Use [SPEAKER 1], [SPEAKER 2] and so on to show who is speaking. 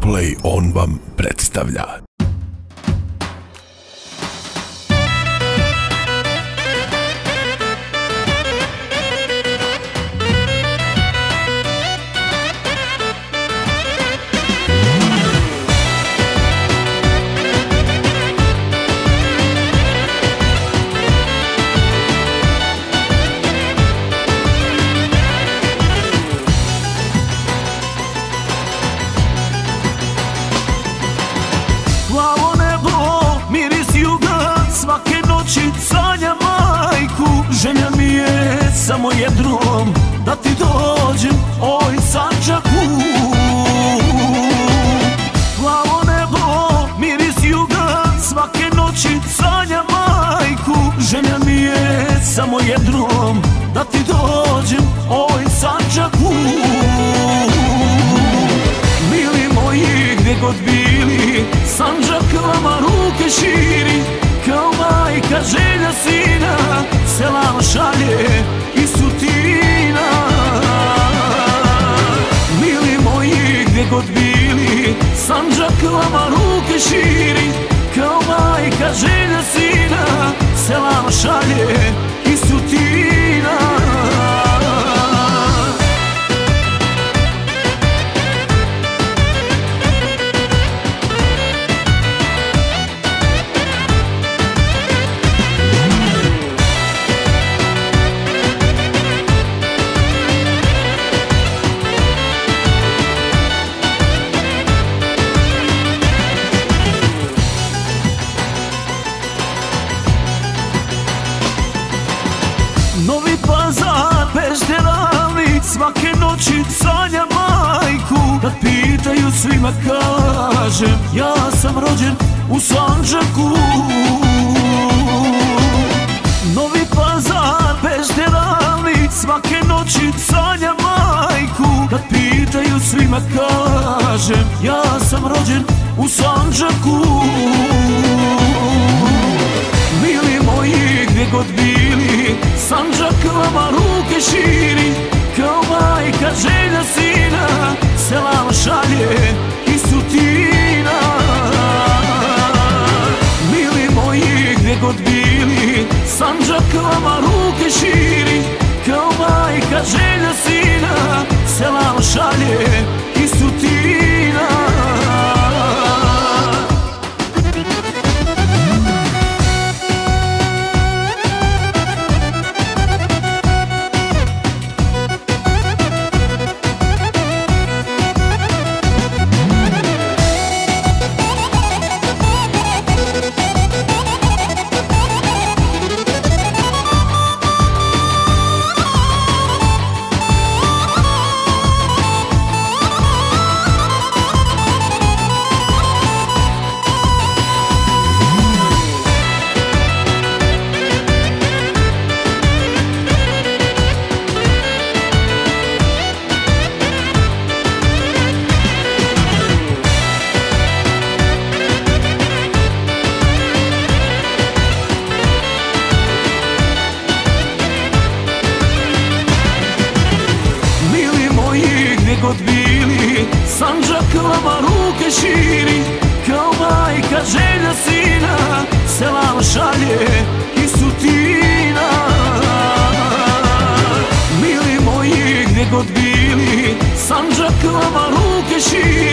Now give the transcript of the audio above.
[SPEAKER 1] Play On vam predstavlja.
[SPEAKER 2] Plavo nebo, miris juga, svake noći sanjam majku. Želja mi je samo jednom, da ti dođem, oj Sandžaku. Plavo nebo, miris juga, svake noći sanjam majku. Želja mi je samo jednom, da ti dođem, oj Sandžaku. Mili moji, gdje god bili, Sandžak vama ruke širi. Kao majka želja sina, selam šalje iz Tutina. Mili moji, gdje god bili, Sandžak vama ruke širi. Kao majka želja sina, selam šalje iz Tutina. Novi Pazar, Pešterali, svake noći sanjam majku. Kad pitaju svima kažem, ja sam rođen u Sandžaku. Novi Pazar, Pešterali, svake noći sanjam majku. Kad pitaju svima kažem, ja sam rođen u Sandžaku. Mili moji, gdje god bili, Sandžak vama ruke širi. Kao majka želja sina, selam šalje iz Tutina. Mili moji, gdje god bili, Sandžak vama ruke širi. Kao majka želja sina, selam šalje iz Tutina. God bili, Sandžak vama ruke širi. Kao majka želja sina, selam šalje iz Tutina. Mili moji, gdje god bili, Sandžak vama ruke širi.